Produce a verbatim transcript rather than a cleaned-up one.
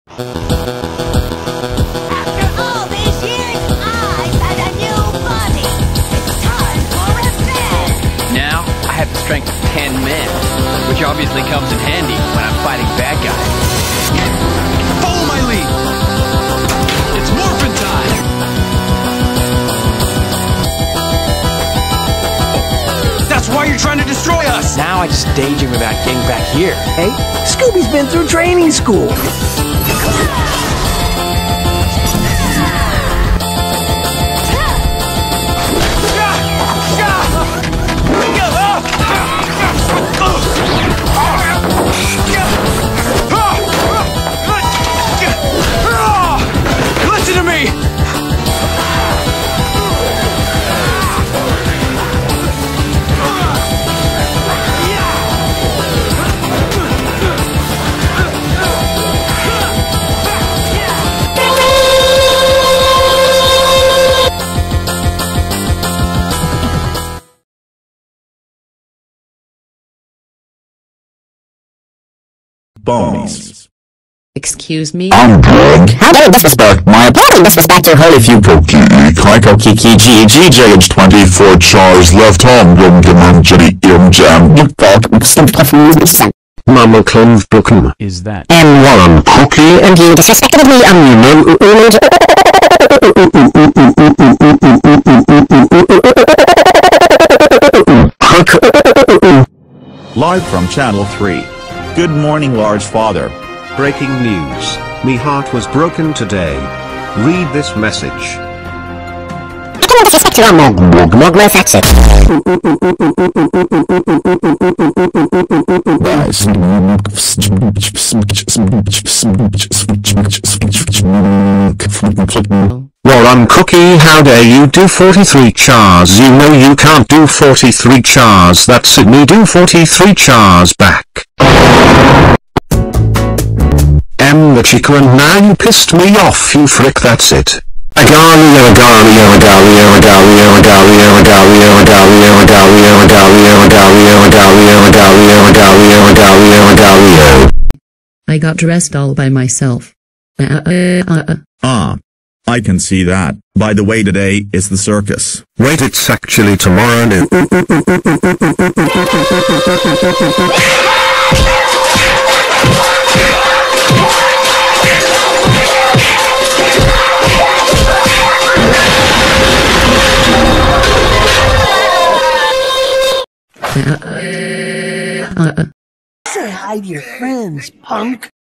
After all these years, I found a new body. It's time for revenge. Now, I have the strength of ten men, which obviously comes in handy when I'm fighting bad guys. Follow my lead! It's morphin' time! That's why you're trying to destroy us! Now I just daydream about getting back here. Hey, Scooby's been through training school. Listen to me! Bonies. Excuse me? I'm Greg. How dare you disrespect my appalling disrespect your holy few Pokey, Kaiko Kiki G G J H twenty-four Charles left home Yum Yum Jitty Yum Jam You Dog Mama Clove Brooklyn. Is that? And Warren Cookie and you disrespected me and you know Live from Channel three. Good morning, large father. Breaking news. Me heart was broken today. Read this message. I cannot disrespect your mog mog mog no that's it. Warren Cookie, how dare you do forty-three chars? You know you can't do forty-three chars. That's it, me do forty-three chars back. M the chica, and now you pissed me off, you frick, that's it. Agalia, agalia, agalia, agalia, agalia, agalia, agalia, agalia, agalia, agalia, agalia, agalia, agalia, agalia, agalia. I got dressed all by myself. Uh, uh, uh, uh. Ah. I can see that. By the way, today is the circus. Wait, it's actually tomorrow noon. Uh, uh, uh. Say hi to your friends, punk.